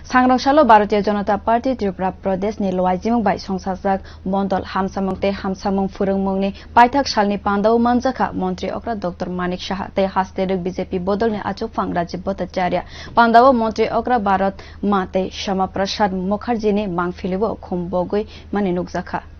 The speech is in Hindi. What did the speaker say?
सांग्रांसालो भारतीय जनता पार्टी त्रिपुरा प्रदेश नि लोवाइजिमुं बाय सोंसाजाक बन्दल हामसामंग फुरुंगमुंगनि पाइथाक सालनि pandao मानजाखा मोंत्री okra डॉक्टर मानिक शाह ते हाste बीजेपी बोदल नि achukphang राज्य भट्टाचार्य pandao मोंत्री okra भारत माते श्यामा प्रसाद मुखर्जी नि मांगफिलिबो खुमबोगुई माने नुकजाखा